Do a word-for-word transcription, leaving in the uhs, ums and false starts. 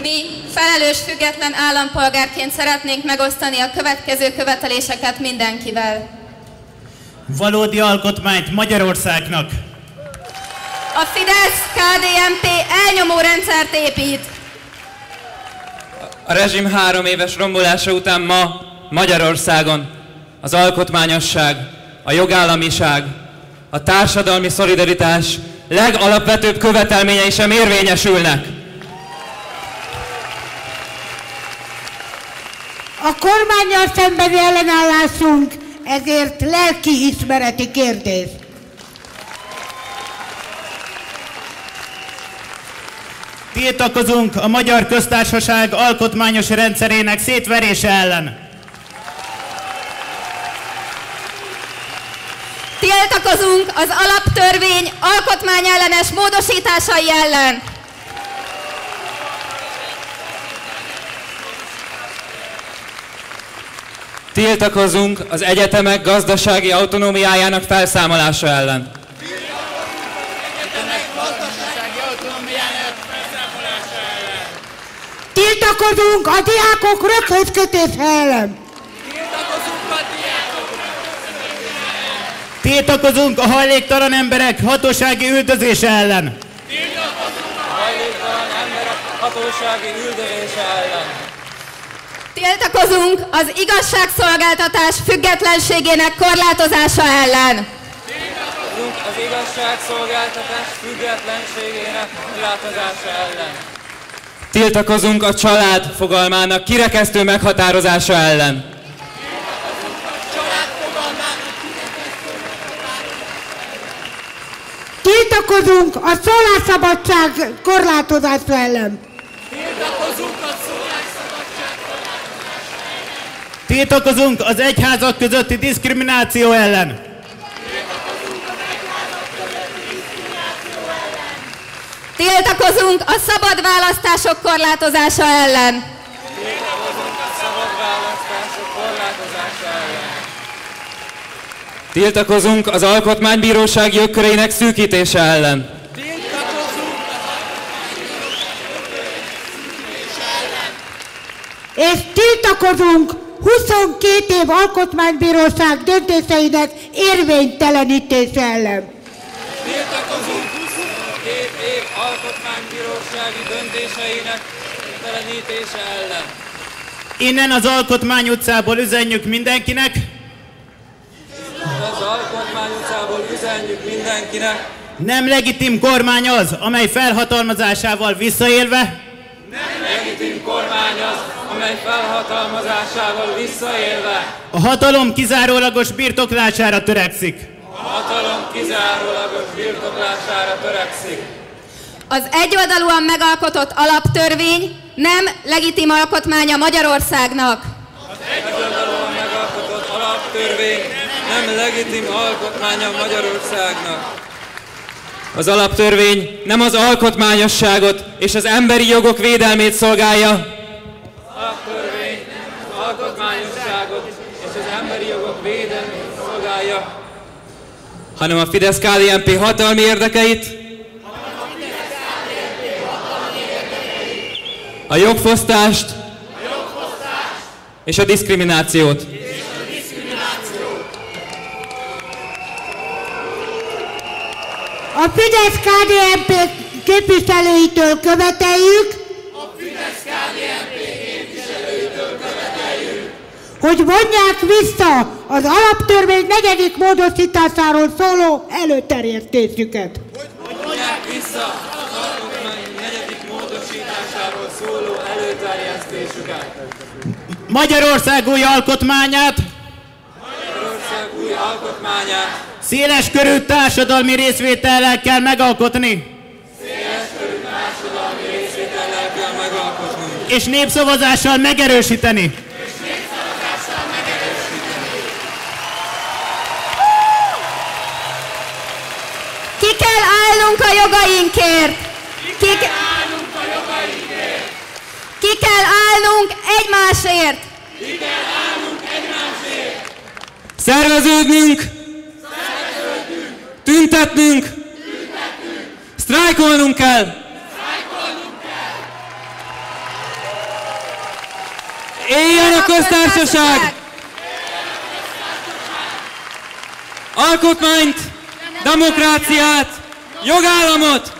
Mi felelős független állampolgárként szeretnénk megosztani a következő követeléseket mindenkivel. Valódi alkotmányt Magyarországnak. A Fidesz-ká dé en pé elnyomó rendszert épít. A rezsim három éves rombolása után ma Magyarországon az alkotmányosság, a jogállamiság, a társadalmi szolidaritás legalapvetőbb követelményei sem érvényesülnek. A kormánnyal szembeni ellenállásunk ezért lelkiismereti kérdés. Tiltakozunk a Magyar Köztársaság alkotmányos rendszerének szétverése ellen. Tiltakozunk az alaptörvény alkotmányellenes módosításai ellen. Tiltakozunk az egyetemek gazdasági autonómiájának felszámolása ellen. Tiltakozunk a diákok röghöz kötése ellen. Tiltakozunk a hajléktalan emberek hatósági üldözése ellen. Tiltakozunk a hajléktalan emberek hatósági üldözése ellen. Tiltakozunk az igazságszolgáltatás függetlenségének korlátozása ellen. Tiltakozunk az igazságszolgáltatás függetlenségének korlátozása ellen. Tiltakozunk a család fogalmának kirekesztő meghatározása ellen. Tiltakozunk a szólásszabadság korlátozása ellen. Tiltakozunk a szólásszabadság korlátozása ellen. Tiltakozunk az egyházak közötti diszkrimináció ellen. Tiltakozunk az egyházak közötti diszkrimináció ellen. Tiltakozunk a szabad választások korlátozása ellen. Tiltakozunk a szabad választások korlátozása ellen. Tiltakozunk az Alkotmánybíróság jogköreinek szűkítése ellen. Tiltakozunk az Alkotmánybíróság jogköreinek szűkítése ellen. És tiltakozunk huszonkét év alkotmánybíróság döntéseinek érvénytelenítése ellen. Tiltakozunk huszonkét év alkotmánybírósági döntéseinek érvénytelenítése ellen. Innen az Alkotmány utcából üzenjük mindenkinek, Az Alkotmány utcából üzenjük mindenkinek. nem legitim kormány az, amely felhatalmazásával visszaélve, Nem legitim kormány az, amely felhatalmazásával visszaélve a hatalom kizárólagos birtoklására törekszik. a hatalom kizárólagos birtoklására törekszik. Az egyoldalúan megalkotott alaptörvény nem legitim alkotmánya Magyarországnak. Az egyoldalúan megalkotott alaptörvény nem legitim alkotmánya Magyarországnak. Az alaptörvény nem az alkotmányosságot és az emberi jogok védelmét szolgálja. Az alaptörvény nem az alkotmányosságot és az emberi jogok védelmét szolgálja, hanem a Fidesz-ká dé en pé hatalmi érdekeit, a jogfosztást és a diszkriminációt. A Fidesz-ká dé en pé képviselőitől követeljük, A Fidesz-ká dé en pé képviselőitől követeljük, hogy vonják vissza az alaptörvény negyedik módosításáról szóló előterjesztésüket. vonják vissza az alkotmány negyedik módosításáról szóló előterjesztésüket. Magyarország új alkotmányát Magyarország új alkotmányát széles körű társadalmi részvétellel kell megalkotni, széleskörű társadalmi részvétellel kell megalkotni. és népszavazással megerősíteni. Ki kell állnunk a jogainkért! Ki, Ki kell állnunk a jogainkért! ki kell állnunk egymásért! Ki kell állnunk egymásért! Szerveződnünk, Szerveződnünk! tüntetnünk, Tüntetnünk! sztrájkolnunk kell. Sztrájkolnunk kell! Éljen a köztársaság! Alkotmányt, demokráciát, jogállamot,